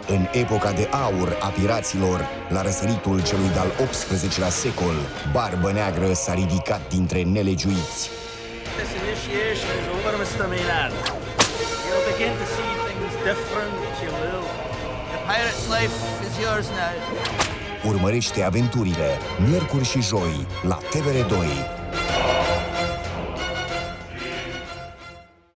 În epoca de aur a piraților, la răsăritul celui de-al XVIII-lea secol, Barbă Neagră s-a ridicat dintre nelegiuiți. This initiation is over, Mr. Maynard. You'll begin to see things different, you will. The pirate's life is yours now. Urmărește aventurile, miercuri și joi, la TVR2.